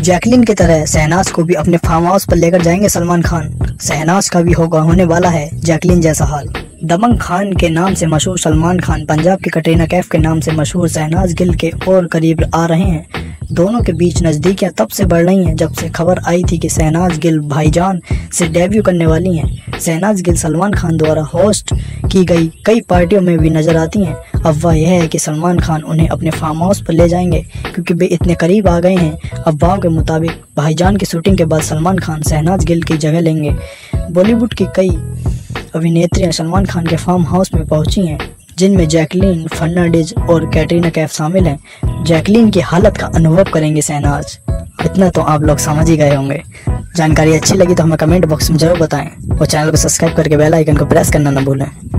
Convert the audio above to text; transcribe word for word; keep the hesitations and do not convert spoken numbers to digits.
Jacqueline की तरह शहनाज को भी अपने फार्म हाउस पर लेकर जाएंगे सलमान खान। शहनाज का भी होगा होने वाला है जैकलीन जैसा हाल। दबंग खान के नाम से मशहूर सलमान खान पंजाब की कटरीना कैफ के नाम से मशहूर शहनाज गिल के और करीब आ रहे हैं। दोनों के बीच नज़दीकियां तब से बढ़ रही हैं जब से खबर आई थी कि शहनाज गिल भाईजान से डेब्यू करने वाली हैं। शहनाज गिल सलमान खान द्वारा होस्ट की गई कई पार्टियों में भी नजर आती हैं। अफवाह यह है कि सलमान खान उन्हें अपने फार्म हाउस पर ले जाएंगे क्योंकि वे इतने करीब आ गए हैं। अफवाहों के मुताबिक भाईजान की शूटिंग के बाद सलमान खान शहनाज गिल की जगह लेंगे। बॉलीवुड की कई अभिनेत्रियां सलमान खान के फार्म हाउस में पहुंची हैं, जिनमें जैकलीन फर्नांडीज और कैटरीना कैफ शामिल हैं। जैकलीन की हालत का अनुभव करेंगे शहनाज। इतना तो आप लोग समझ ही गए होंगे। जानकारी अच्छी लगी तो हमें कमेंट बॉक्स में जरूर बताएं और चैनल को सब्सक्राइब करके बेल आइकन को प्रेस करना न भूलें।